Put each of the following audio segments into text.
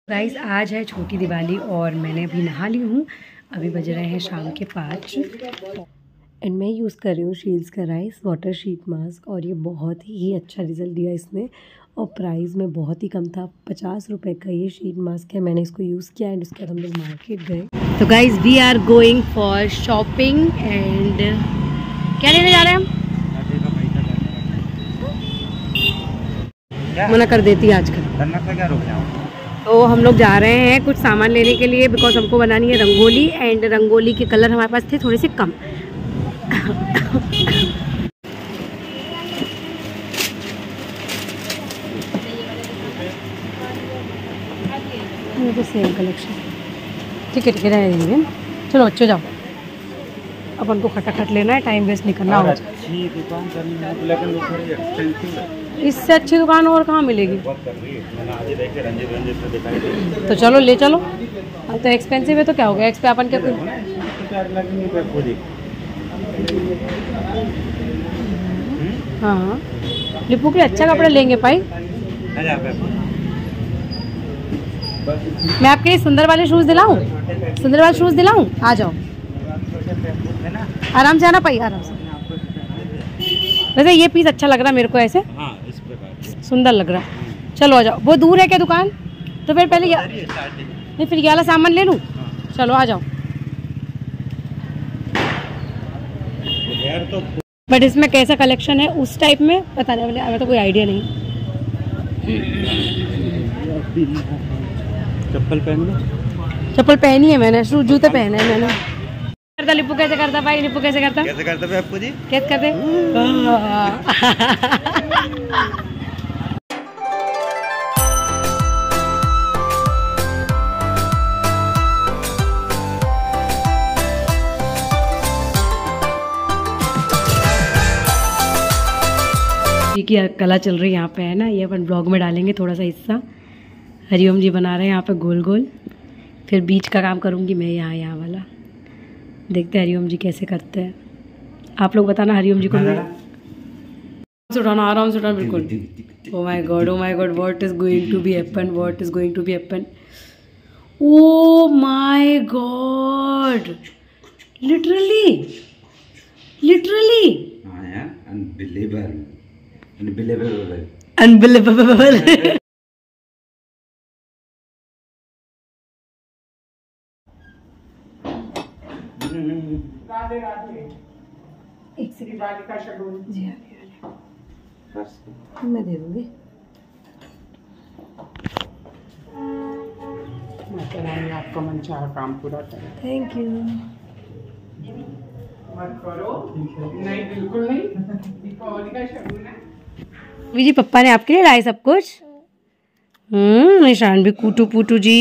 Guys आज है छोटी दिवाली और मैंने अभी नहा ली हूँ। अभी बज रहे हैं शाम के 5 एंड मैं यूज़ कर रही हूँ शील्स का राइस वाटर शीट मास्क और ये बहुत ही अच्छा रिजल्ट दिया इसने और प्राइस में बहुत ही कम था। 50 रुपये का ये शीट मास्क है। मैंने इसको यूज़ किया एंड उसके बाद हम लोग मार्केट गए। तो guys we are going for shopping and क्या लेने जा रहे हैं हम? मना कर देती है आजकल। क्या रोक जाऊँ? तो हम लोग जा रहे हैं कुछ सामान लेने के लिए बिकॉज हमको बनानी है रंगोली एंड रंगोली के कलर हमारे पास थे थोड़े से कम। तो सेम कलेक्शन ठीक है रह देंगे। चलो बच्चों जाओ, अपन को खटाखट लेना है, टाइम वेस्ट नहीं करना होगा। अच्छी दुकान करनी है लेकिन वो थोड़ी एक्सपेंसिव है। इससे अच्छी दुकान और कहाँ मिलेगी? मैंने आज देखे रंजित से दिखाई। तो चलो ले चलो। तो एक्सपेंसिव है तो क्या हो गया, एक्स पे अपन क्या हाँ लिपू के अच्छा कपड़ा लेंगे भाई। मैं आपके लिए सुंदर वाले शूज दिलाऊं? सुंदर वाले शूज दिलाऊं? आ जाओ, आराम से आना पाई, आराम से। वैसे ये पीस अच्छा लग रहा है मेरे को, ऐसे हाँ, इस प्रकार सुंदर लग रहा है। चलो आ जाओ। वो दूर है क्या दुकान? तो फिर पहले नहीं फिर ये वाला सामान ले लूं? चलो आ जाओ। बट इसमें कैसा कलेक्शन है उस टाइप में पता नहीं, हमें तो कोई आइडिया नहीं। चप्पल पहन लो। चप्पल पहनी है मैंने, जूते पहने हैं मैंने। करता लिपू कैसे करता भाई? लिपू कैसे करता? कैसे करते भाई आपको जी? कैसे करते? की कला चल रही है यहाँ पे है ना, ये अपन ब्लॉग में डालेंगे थोड़ा सा हिस्सा। हरिओम जी बना रहे हैं यहाँ पे गोल गोल, फिर बीच का काम करूँगी मैं यहाँ वाला। देखते हैं हरिओम जी कैसे करते हैं। आप लोग बताना हरिओम जी को। उठाना आराम से उठाना बिल्कुल। Oh my god what is going to be happen, what is going to be happen. Oh my god literally unbelievable. एक सेकंड का शेड्यूल जी मैं दे दूंगी। मैं कराएंगे आपका मनचाहा काम पूरा करें। Thank you. मत करो, नहीं बिल्कुल नहीं, दीपावली का शेड्यूल है। जी पप्पा ने आपके लिए लाए सब कुछ। निशान भी कूटू पूटू जी।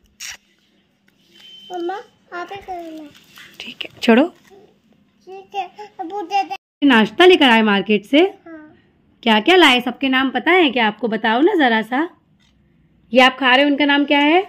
मम्मा ठीक है छोड़ो। ठीक है नाश्ता लेकर आए मार्केट से। हाँ। क्या क्या लाए, सबके नाम पता है क्या आपको? बताओ ना जरा सा। ये आप खा रहे हो, उनका नाम क्या है?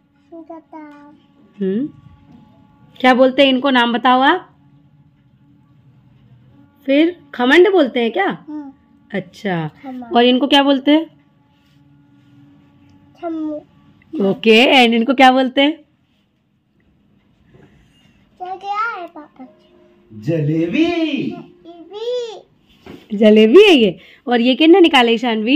क्या बोलते हैं इनको, नाम बताओ आप। फिर खमंड बोलते हैं क्या? अच्छा, और इनको क्या बोलते हैं? ओके, एंड इनको क्या बोलते हैं? क्या है पापा? जलेबी। जलेबी है ये। और ये किसने निकाले शानवी?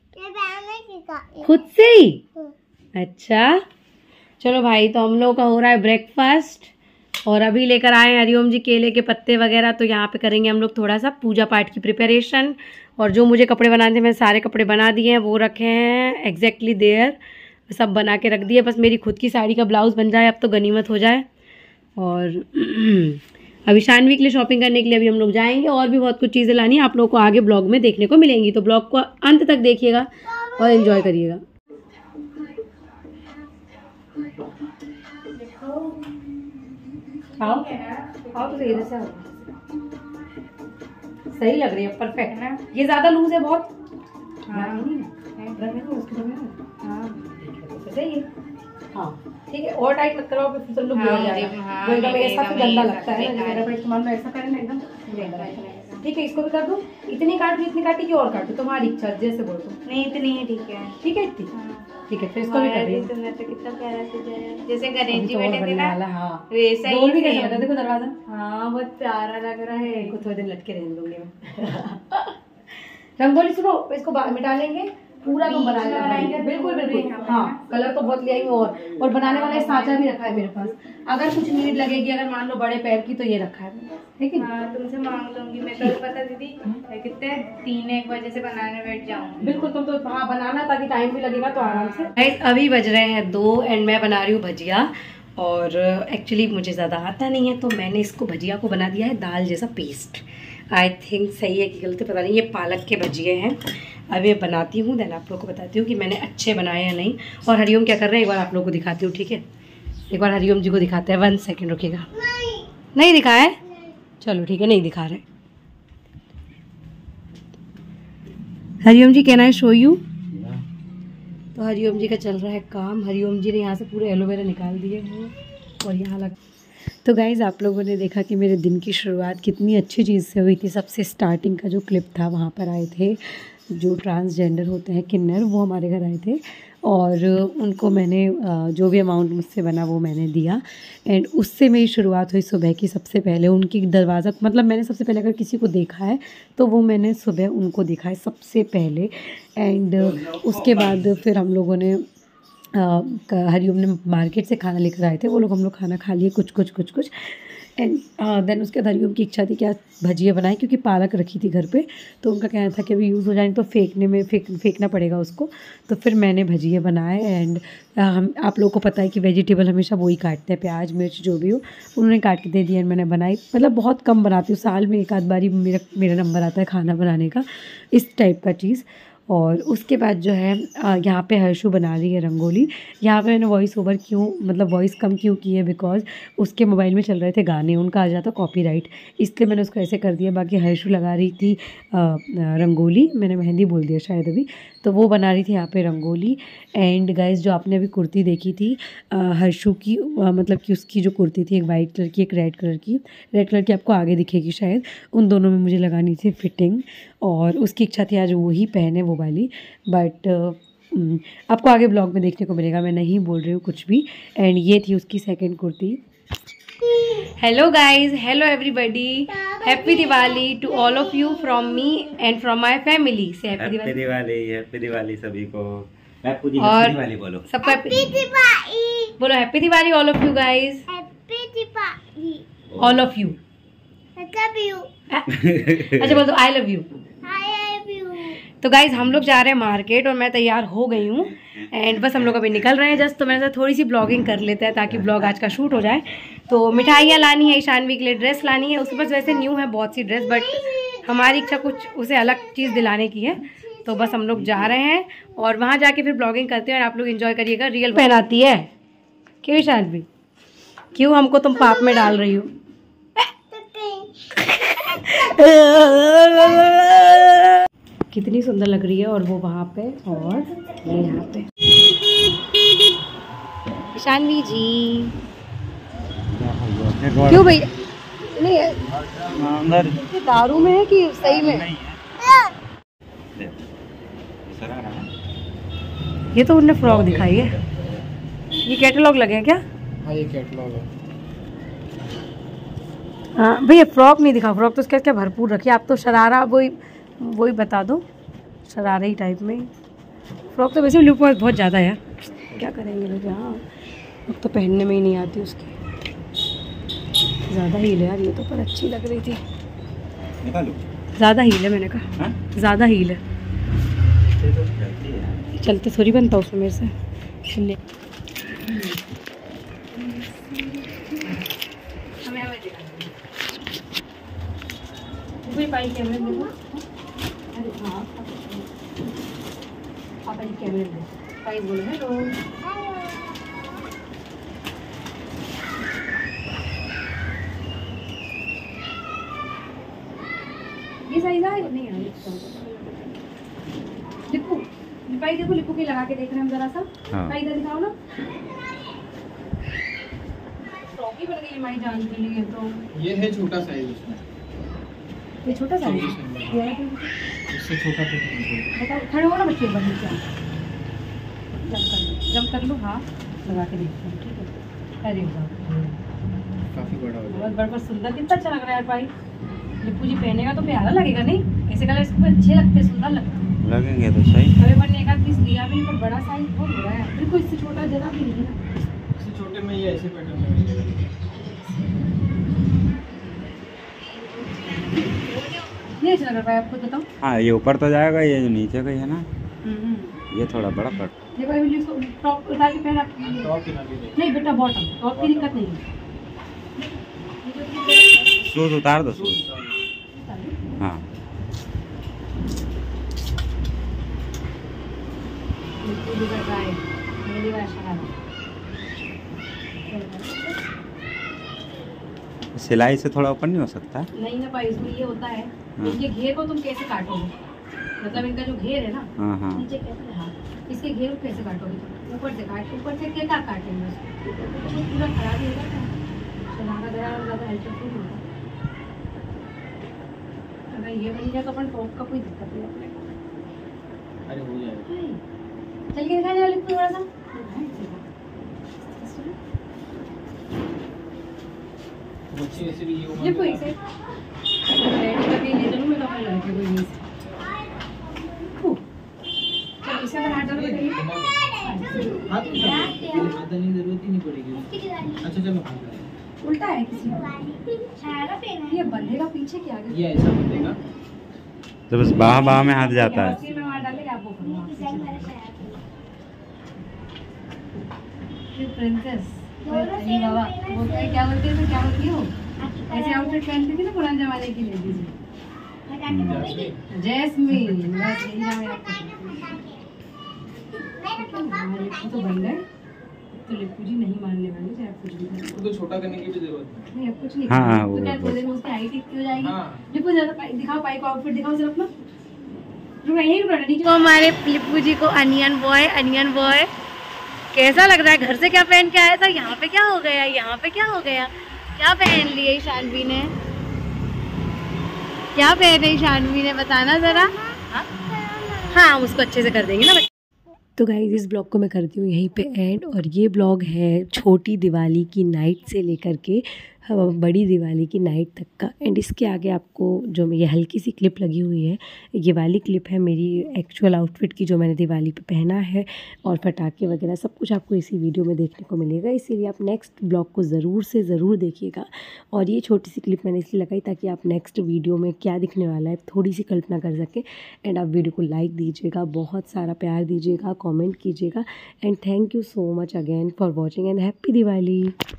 खुद से ही? अच्छा चलो भाई, तो हम लोग का हो रहा है ब्रेकफास्ट और अभी लेकर आए हरिओम जी केले के पत्ते वगैरह। तो यहाँ पे करेंगे हम लोग थोड़ा सा पूजा पाठ की प्रिपरेशन। और जो मुझे कपड़े बनाने थे मैंने सारे कपड़े बना दिए हैं, वो रखे हैं एग्जैक्टली देयर, सब बना के रख दिए। बस मेरी खुद की साड़ी का ब्लाउज बन जाए अब तो गनीमत हो जाए। और अभी शानवी के लिए शॉपिंग करने के लिए अभी हम लोग जाएंगे और भी बहुत कुछ चीज़ें लानी है, आप लोगों को आगे ब्लॉग में देखने को मिलेंगी। तो ब्लॉग को अंत तक देखिएगा और एंजॉय करिएगा। खाओ खाओ तो इधर से सही लग रही है, परफेक्ट है। ये ज्यादा लूज है बहुत। सही है। हाँ ठीक है, और टाइट मत करो फिर सब लोग गिर जाएगा। वो एकदम ऐसा तो गंदा लगता है ना, मेरा इस्तेमाल में ऐसा करें ना एकदम गंदा लगता है। ठीक है, इसको भी कर दूं। इतनी काट दी, इतनी काटी की और काटो, तुम्हारी इच्छा जैसे बोल दो। नहीं इतनी है, ठीक है। ठीक है इतनी। ठीक है, फिर इसको भी कर रही हूँ। तुमने तो कितना प्यारा सजाया, जैसे गणेश जी और बैठे थे बनने ना वाला, हाँ वैसा डोर भी ही कैसा same। लगा, देखो दरवाजा। हाँ बहुत प्यारा लग रहा है। इनको थोड़ी देर लटके रहने दूंगी मैं। रंगोली सुनो, इसको बाद में डालेंगे, पूरा तो बीच में बनाएंगे। बनाएंगे, बिल्कुल पूरे बिल्कुल, यहाँ पे हाँ ना। कलर तो बहुत ले आई हूँ। और बनाने वाला एक साँचा भी रखा है मेरे पास, अगर कुछ नीड लगेगी, अगर मान लो बड़े पैर की, तो ये रखा है मेरे पास, ठीक है। हाँ तुमसे मांग लूंगी मैं, कल पता दीदी कितने 3-1 बजे से बनाने बैठ जाऊंगी। बिल्कुल, तुम तो हाँ बनाना, ताकि टाइम भी लगेगा तो आराम से। Guys, अभी बज रहे हैं 2 एंड मैं बना रही हूँ भजिया। और एक्चुअली मुझे ज़्यादा आता नहीं है, तो मैंने इसको भजिया को बना दिया है दाल जैसा पेस्ट। आई थिंक सही है कि गलती पता नहीं। ये पालक के भजिए हैं, अभी मैं बनाती हूँ, देन आप लोग को बताती हूँ कि मैंने अच्छे बनाए या नहीं। और हरिओम क्या कर रहे हैं एक बार आप लोग को दिखाती हूँ, ठीक है। एक बार हरिओम जी को दिखाते हैं, 1 सेकेंड रुकिएगा। नहीं दिखाया है, चलो ठीक है, नहीं दिखा रहे। Hariom ji can I show you. तो हरिओम जी का चल रहा है काम। हरिओम जी ने यहाँ से पूरे एलोवेरा निकाल दिए हैं और यहाँ लग। तो गाइज़, आप लोगों ने देखा कि मेरे दिन की शुरुआत कितनी अच्छी चीज़ से हुई थी। सबसे स्टार्टिंग का जो क्लिप था, वहाँ पर आए थे जो ट्रांसजेंडर होते हैं किन्नर, वो हमारे घर आए थे और उनको मैंने जो भी अमाउंट मुझसे बना वो मैंने दिया। एंड उससे मेरी शुरुआत हुई सुबह की। सबसे पहले उनकी दरवाज़ा, मतलब मैंने सबसे पहले अगर किसी को देखा है तो वो मैंने सुबह उनको देखा है सबसे पहले। एंड उसके बाद फिर हम लोगों ने हरिओम ने मार्केट से खाना लेकर आए थे, वो लोग, हम लोग खाना खा लिए कुछ। एंड देन उसके बाद हरिओम की इच्छा थी कि आज भजिया बनाए, क्योंकि पालक रखी थी घर पे, तो उनका कहना था कि अभी यूज़ हो जाएंगे तो फेंकना पड़ेगा उसको। तो फिर मैंने भजिए बनाए। एंड हम आप लोगों को पता है कि वेजिटेबल हमेशा वही काटते हैं, प्याज मिर्च जो भी हो, उन्होंने काट के दे दिया। एंड मैंने बनाई, मतलब बहुत कम बनाती हूँ, साल में एक आध बारी मेरा नंबर आता है खाना बनाने का, इस टाइप का चीज़। और उसके बाद जो है यहाँ पे हर्षु बना रही है रंगोली। यहाँ पे मैंने वॉइस ओवर मतलब वॉइस कम क्यों की है, बिकॉज उसके मोबाइल में चल रहे थे गाने, उनका आ जाता कॉपीराइट, इसलिए मैंने उसको ऐसे कर दिया। बाकी हर्षु लगा रही थी रंगोली, मैंने मेहंदी बोल दिया शायद अभी, तो वो बना रही थी यहाँ पे रंगोली। एंड गाइस, जो आपने अभी कुर्ती देखी थी हर्षु की, मतलब कि उसकी जो कुर्ती थी, एक वाइट कलर की एक रेड कलर की आपको आगे दिखेगी शायद, उन दोनों में मुझे लगानी थी फिटिंग। और उसकी इच्छा थी आज वही पहने, वो वाली। बट आपको आगे ब्लॉग में देखने को मिलेगा, मैं नहीं बोल रही हूँ कुछ भी। एंड ये थी उसकी second kurti. Hello guys, hello everybody, happy Diwali to all of you from me and from my family. Say happy Diwali सभी को। पूरी और हैप्पी दिवाली बोलो, सबको बोलो happy Diwali all of you guys, all of you. अच्छा बोल दो आई लव यू। तो गाइज, हम लोग जा रहे हैं मार्केट और मैं तैयार हो गई हूँ। एंड बस हम लोग अभी निकल रहे हैं जस्ट, तो मैंने थोड़ी सी ब्लॉगिंग कर लेते हैं ताकि ब्लॉग आज का शूट हो जाए। तो मिठाइयाँ लानी है, ईशानवी के लिए ड्रेस लानी है, उसके पास वैसे न्यू है बहुत सी ड्रेस, बट हमारी इच्छा कुछ उसे अलग चीज़ दिलाने की है। तो बस हम लोग जा रहे हैं और वहाँ जाके फिर ब्लॉगिंग करते हैं और आप लोग एंजॉय करिएगा। रियल पहनाती है क्यों ईशानवी, क्यों हमको तुम पाप में डाल रही हो? कितनी सुंदर लग रही है, और वो वहाँ पे और ये यहाँ पे। ईशानवी जी क्यों भैया? नहीं अंदर ये दारू में है कि सही में? ये तो उन्होंने फ्रॉक दिखाई है, ये कैटलॉग लगे हैं क्या? हाँ ये कैटलॉग है। हाँ भैया, फ्रॉक नहीं दिखा, फ्रॉक तो उसके क्या भरपूर रखी है। आप तो शरारा वही बता दो, शरारा ही टाइप में। फ्रॉक तो वैसे लुक बहुत ज़्यादा है, क्या करेंगे लोग। हाँ अब तो पहनने में ही नहीं आती उसकी, ज़्यादा हील है यार ये तो, पर अच्छी लग रही थी। निकालो, ज़्यादा हील है, मैंने कहा ज़्यादा हील है, चलते थोड़ी बनता उसमें मेरे से। ले पाई कैमरे में देखो। अरे हाँ आप कैमरे में पाई बोलो हेलो। ये साइज है नहीं है? लिपू पाई देखो, लिपू की लगा के देख रहे हैं हम जरा सा। पाई इधर दिखाओ ना, फ्रॉकी बन गई हमारी जान के लिए। तो ये है छोटा साइज उसमें, ये छोटा साइज है, इससे छोटा। बताओ खड़े हो ना बच्चे, बन नीचे जंप कर जम कर लूँ। हाँ लगा के देखती हूँ, ठीक है। अरे वाह काफी बड़ा हो बहुत जाएगा। बड़ा, सुंदर, कितना अच्छा लग रहा है यार भाई। लिप्पू जी पहनेगा तो प्यारा लगेगा नहीं? ऐसे कलर इसको अच्छे लगते हैं, सुंदर लगते हैं। लगेंगे तो सही। अरे मैंने एक आध पीस लिया भी नहीं, पर बड़ा साइज बहुत हो रहा है। बिल्कुल इससे छोटा जरा भी नहीं है। इससे छोटे में ये ऐसे पैटर्न में नहीं अच्छा लग रहा है, आपको बताऊँ। हाँ ये ऊपर तो जाएगा, ये जो नीचे का ही है ना, ये थोड़ा बड़ा पड़। देखो अभी इसको टॉप उतार के पहना। नहीं बेटा बॉटम, टॉप की दिक्कत नहीं है। शूज उतार दो, शूज। हाँ सिलाई से थोड़ा ऊपर नहीं हो सकता? नहीं ना भाई, इसमें ये होता है हाँ। इनके घेर को तुम कैसे काटोगे, मतलब इनका जो घेर है ना, हाँ हाँ नीचे कैसे, हाँ इसके घेर को कैसे काटोगे? ऊपर से काट, ऊपर से क्या काटेंगे उसको? तो पूरा खराब ही होगा ना, चलाना जरा ज़्यादा हल्का नहीं होगा। अगर ये बन जाए तो अपन टॉप का कोई दिक्कत नहीं अपने को। अरे हो जाएगा। चल के दिखा जाओ लिप्पू थोड़ा सा। लिप्पू इसे रेडी करके ले चलूँ मैं, तो अपन लड़के कोई नहीं। चल इसे अपन हाथ डाल के जरूरत ही नहीं पड़ेगी। अच्छा चलो उल्टा है किसी का, ये बंधेगा पीछे क्या आगे? ये ऐसा बनेगा तो बस बाह में हाथ जाता है। में वहाँ डालेंगे आपको प्रिंसेस। अरे बाबा वो क्या बोलते हैं, क्या बोलती हो? ऐसे आउटफिट पहनती थी ना पुराने जमाने की लेडीज। जैस्मीन, बस यही नाम है आपका। तो बन गए तो लिप्पू जी नहीं मानने वाले, चाहे आप कुछ भी करें। तो छोटा करने की भी जरूरत नहीं, अब कुछ नहीं। हाँ, तो वो क्या बस। थोड़ी देर में उसकी हाइट इतनी हो जाएगी। हाँ। लिप्पू ज़्यादा दिखाओ, पाई को आउटफिट दिखाओ सिर्फ अपना। यही तो हमारे लिप्पू जी को अनियन बॉय कैसा लग रहा है? घर से क्या पहन के आया था, यहाँ पे क्या हो गया, यहाँ पे क्या हो गया? क्या पहन लिए शानवी ने, क्या पहने शानवी ने, बताना जरा। हाँ हम उसको अच्छे से कर देंगे ना। तो गाइस इस ब्लॉग को मैं करती हूँ यहीं पे एंड, और ये ब्लॉग है छोटी दिवाली की नाइट से लेकर के बड़ी दिवाली की नाइट तक का। एंड इसके आगे आपको जो ये हल्की सी क्लिप लगी हुई है, ये वाली क्लिप है मेरी एक्चुअल आउटफिट की, जो मैंने दिवाली पे पहना है, और पटाखे वगैरह सब कुछ आपको इसी वीडियो में देखने को मिलेगा। इसीलिए आप नेक्स्ट ब्लॉग को ज़रूर से ज़रूर देखिएगा। और ये छोटी सी क्लिप मैंने इसलिए लगाई ताकि आप नेक्स्ट वीडियो में क्या दिखने वाला है थोड़ी सी कल्पना कर सकें। एंड आप वीडियो को लाइक दीजिएगा, बहुत सारा प्यार दीजिएगा, कॉमेंट कीजिएगा। And thank you so much again for watching and happy Diwali.